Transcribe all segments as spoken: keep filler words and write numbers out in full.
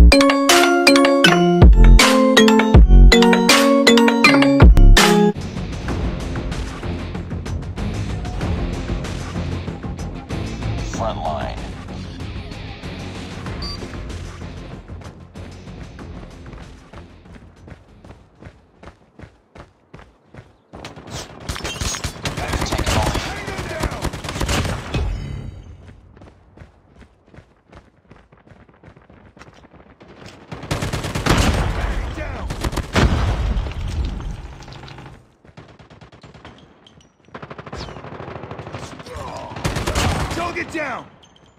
Front line. Target down!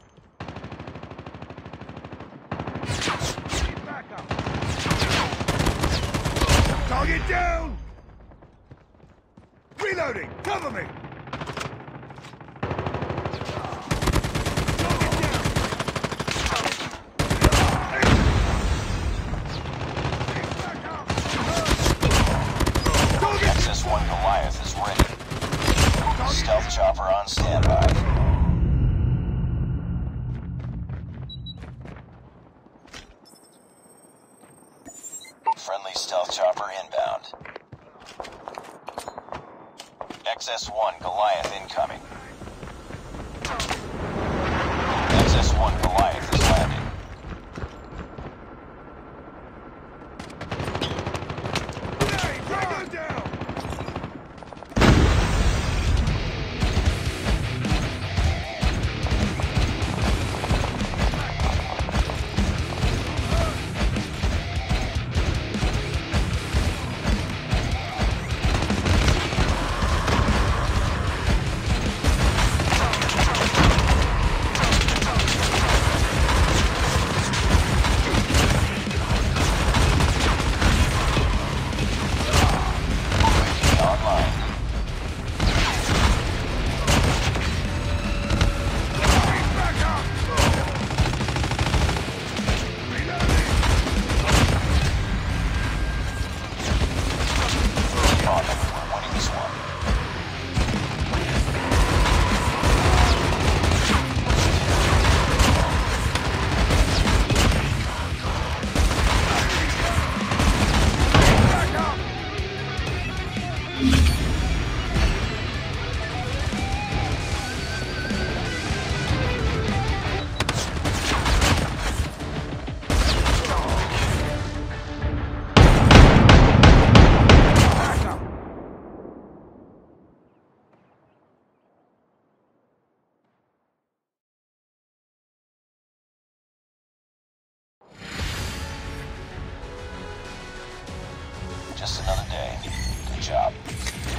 Back up. Target down! Reloading! Cover me! X S one Goliath is ready. Stealth chopper on standby. Friendly stealth chopper inbound. X S one Goliath incoming. X S one Goliath is landing. Hey, Drago down! Just another day. Good job.